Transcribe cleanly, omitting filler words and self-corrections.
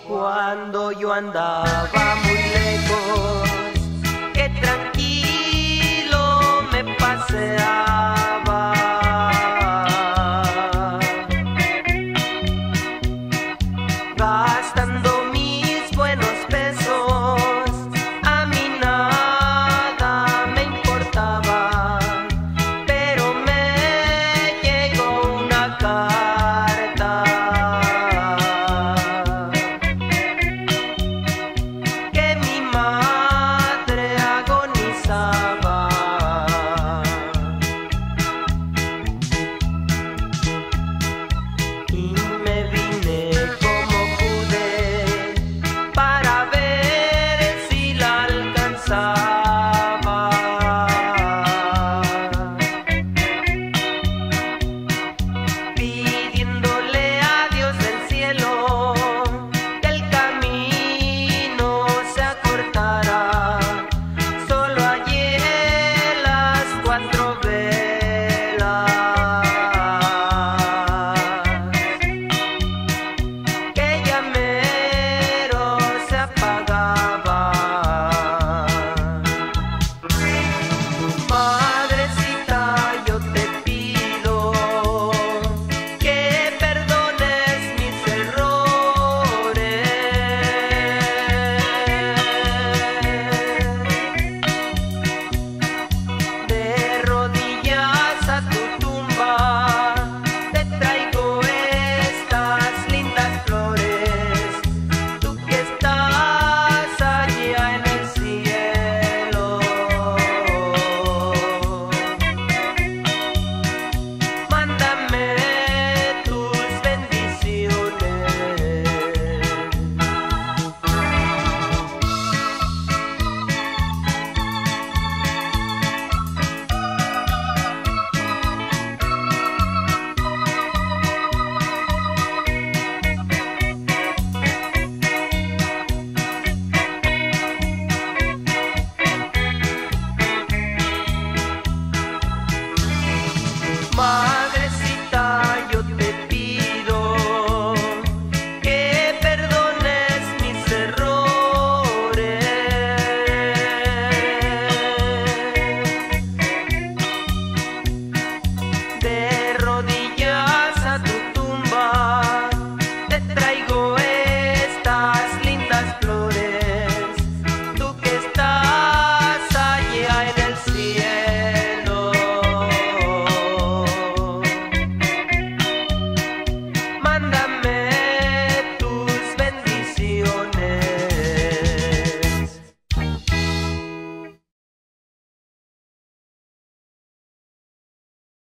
Cuando yo andaba muy lejos, que tranquilo me paseaba, gastando mis buenos pesos, a mí nada me importaba, pero me llegó una carta que mi madre agonizaba. Y me vine como pude para ver si la alcanzaba. Pidiéndole a Dios del cielo